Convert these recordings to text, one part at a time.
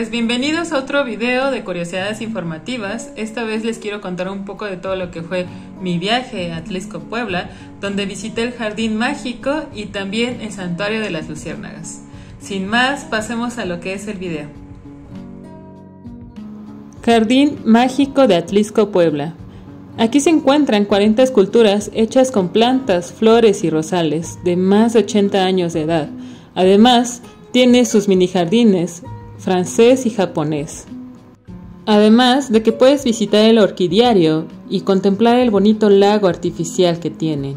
Pues bienvenidos a otro video de curiosidades informativas. Esta vez les quiero contar un poco de todo lo que fue mi viaje a Atlixco, Puebla, donde visité el Jardín Mágico y también el Santuario de las Luciérnagas. Sin más, pasemos a lo que es el video. Jardín Mágico de Atlixco, Puebla. Aquí se encuentran 40 esculturas hechas con plantas, flores y rosales de más de 80 años de edad. Además, tiene sus mini jardines francés y japonés. Además de que puedes visitar el orquidiario y contemplar el bonito lago artificial que tienen.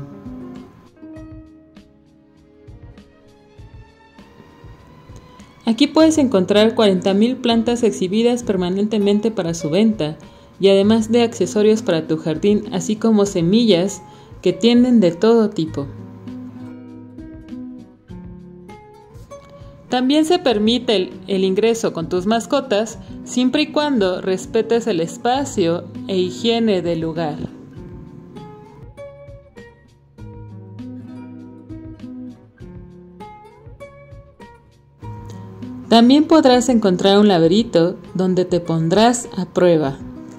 Aquí puedes encontrar 40,000 plantas exhibidas permanentemente para su venta y además de accesorios para tu jardín, así como semillas que tienen de todo tipo. También se permite el ingreso con tus mascotas siempre y cuando respetes el espacio e higiene del lugar. También podrás encontrar un laberinto donde te pondrás a prueba.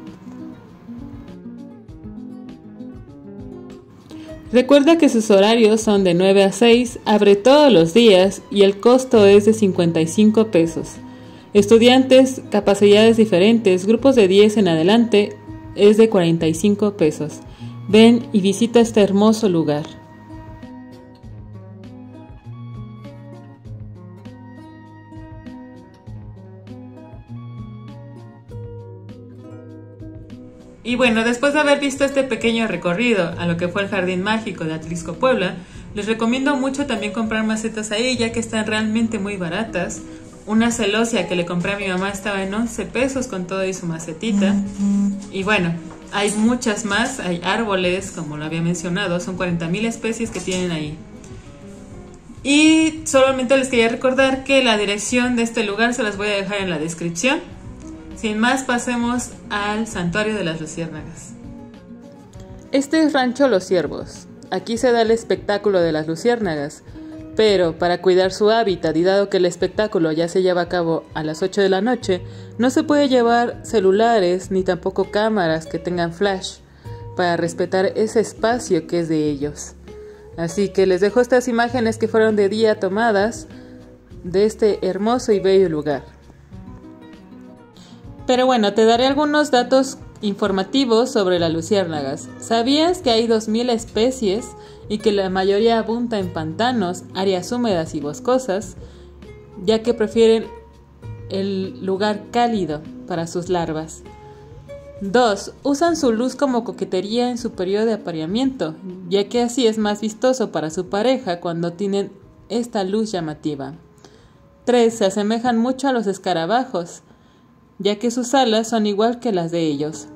Recuerda que sus horarios son de 9 a 6, abre todos los días y el costo es de 55 pesos. Estudiantes, capacidades diferentes, grupos de 10 en adelante es de 45 pesos. Ven y visita este hermoso lugar. Y bueno, después de haber visto este pequeño recorrido a lo que fue el Jardín Mágico de Atlixco, Puebla, les recomiendo mucho también comprar macetas ahí, ya que están realmente muy baratas. Una celosia que le compré a mi mamá estaba en 11 pesos con todo y su macetita. Y bueno, hay muchas más, hay árboles, como lo había mencionado, son 40,000 especies que tienen ahí. Y solamente les quería recordar que la dirección de este lugar se las voy a dejar en la descripción. Sin más, pasemos al Santuario de las Luciérnagas. Este es Rancho Los Ciervos. Aquí se da el espectáculo de las luciérnagas, pero para cuidar su hábitat y dado que el espectáculo ya se lleva a cabo a las 8 de la noche, no se puede llevar celulares ni tampoco cámaras que tengan flash para respetar ese espacio que es de ellos. Así que les dejo estas imágenes que fueron de día tomadas de este hermoso y bello lugar. Pero bueno, te daré algunos datos informativos sobre las luciérnagas. ¿Sabías que hay 2,000 especies y que la mayoría abunda en pantanos, áreas húmedas y boscosas, ya que prefieren el lugar cálido para sus larvas? 2. Usan su luz como coquetería en su periodo de apareamiento, ya que así es más vistoso para su pareja cuando tienen esta luz llamativa. 3. Se asemejan mucho a los escarabajos, ya que sus alas son igual que las de ellos.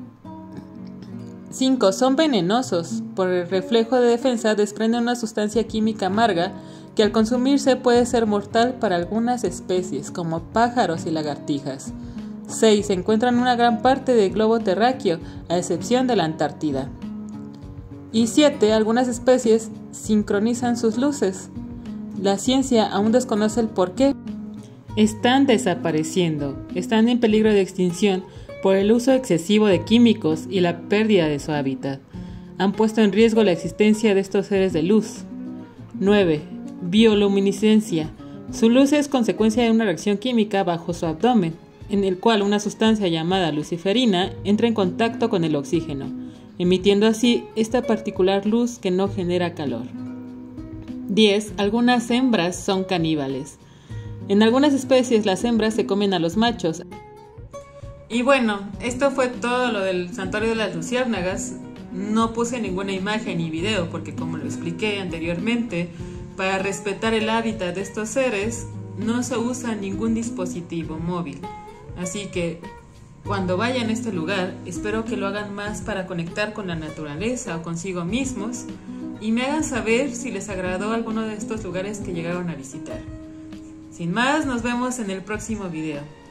5. Son venenosos. Por el reflejo de defensa desprenden una sustancia química amarga que al consumirse puede ser mortal para algunas especies, como pájaros y lagartijas. 6. Se encuentran una gran parte del globo terráqueo, a excepción de la Antártida. Y 7. Algunas especies sincronizan sus luces. La ciencia aún desconoce el porqué. Están desapareciendo, están en peligro de extinción por el uso excesivo de químicos y la pérdida de su hábitat. Han puesto en riesgo la existencia de estos seres de luz. 9. Bioluminiscencia. Su luz es consecuencia de una reacción química bajo su abdomen, en el cual una sustancia llamada luciferina entra en contacto con el oxígeno, emitiendo así esta particular luz que no genera calor. 10. Algunas hembras son caníbales. En algunas especies las hembras se comen a los machos. Y bueno, esto fue todo lo del Santuario de las Luciérnagas. No puse ninguna imagen ni video porque, como lo expliqué anteriormente, para respetar el hábitat de estos seres no se usa ningún dispositivo móvil. Así que cuando vayan a este lugar, espero que lo hagan más para conectar con la naturaleza o consigo mismos y me hagan saber si les agradó alguno de estos lugares que llegaron a visitar. Sin más, nos vemos en el próximo video.